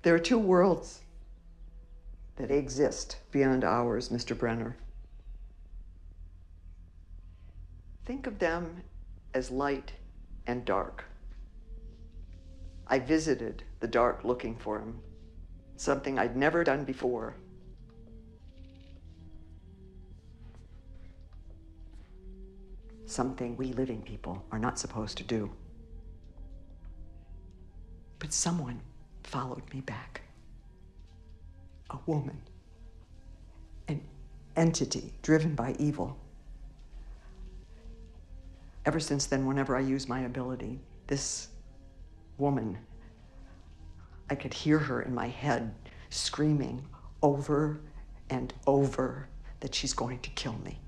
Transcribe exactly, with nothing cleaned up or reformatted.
There are two worlds that exist beyond ours, Mister Brenner. Think of them as light and dark. I visited the dark looking for him, something I'd never done before. Something we living people are not supposed to do. But someone followed me back. A woman. An entity driven by evil. Ever since then, whenever I use my ability, this woman, I could hear her in my head screaming over and over that she's going to kill me.